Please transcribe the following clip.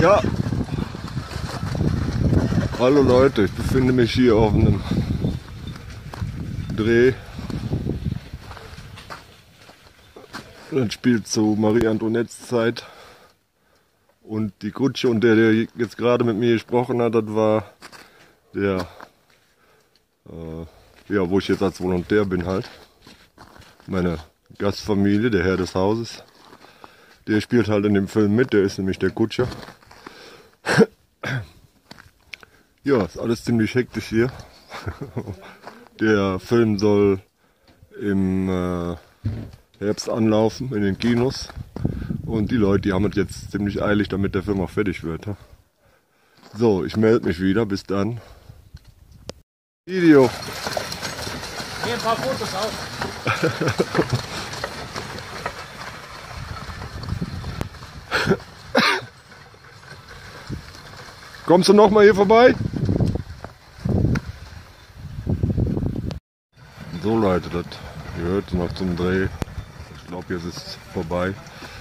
Ja, hallo Leute, ich befinde mich hier auf einem Dreh. Das spielt zu Marie-Antoinettes Zeit. Und die Kutsche und der jetzt gerade mit mir gesprochen hat, das war der, ja, wo ich jetzt als Volontär bin halt. Meine Gastfamilie, der Herr des Hauses. Der spielt halt in dem Film mit, der ist nämlich der Kutscher. Ja, ist alles ziemlich hektisch hier. Der Film soll im Herbst anlaufen in den Kinos. Und die Leute, die haben es jetzt ziemlich eilig, damit der Film auch fertig wird. So, ich melde mich wieder. Bis dann. Video. Hier ein paar Fotos auf. Kommst du noch mal hier vorbei? So Leute, das gehört noch zum Dreh. Ich glaube, jetzt ist es vorbei.